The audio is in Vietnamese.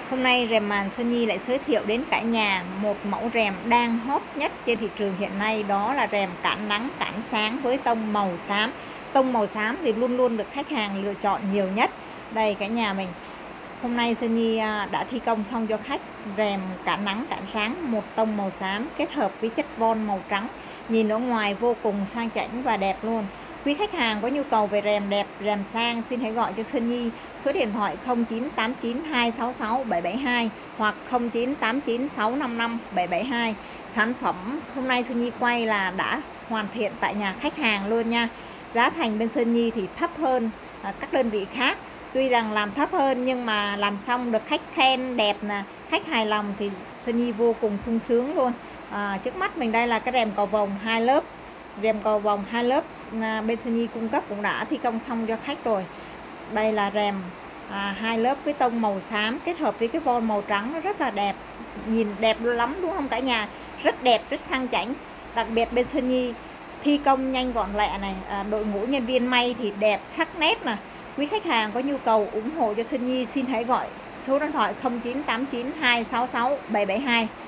Hôm nay rèm màn Sơn Nhi lại giới thiệu đến cả nhà một mẫu rèm đang hot nhất trên thị trường hiện nay, đó là rèm cản nắng cản sáng với tông màu xám. Tông màu xám thì luôn luôn được khách hàng lựa chọn nhiều nhất. Đây cả nhà mình, hôm nay Sơn Nhi đã thi công xong cho khách rèm cản nắng cản sáng một tông màu xám kết hợp với chất von màu trắng, nhìn ở ngoài vô cùng sang chảnh và đẹp luôn. Quý khách hàng có nhu cầu về rèm đẹp, rèm sang xin hãy gọi cho Sơn Nhi số điện thoại 0989 266 772 hoặc 0989 655 772. Sản phẩm hôm nay Sơn Nhi quay là đã hoàn thiện tại nhà khách hàng luôn nha. Giá thành bên Sơn Nhi thì thấp hơn các đơn vị khác. Tuy rằng làm thấp hơn nhưng mà làm xong được khách khen đẹp nè, khách hài lòng thì Sơn Nhi vô cùng sung sướng luôn. Trước mắt mình đây là cái rèm cầu vồng 2 lớp. Rèm cầu vồng 2 lớp bên Sơn Nhi cung cấp cũng đã thi công xong cho khách rồi. Đây là rèm 2 lớp với tông màu xám kết hợp với cái von màu trắng, nó rất là đẹp, nhìn đẹp lắm đúng không cả nhà, rất đẹp, rất sang chảnh. Đặc biệt bên Sơn Nhi thi công nhanh gọn lẹ này, đội ngũ nhân viên may thì đẹp sắc nét nè. Quý khách hàng có nhu cầu ủng hộ cho Sơn Nhi xin hãy gọi số điện thoại 0989 266 772.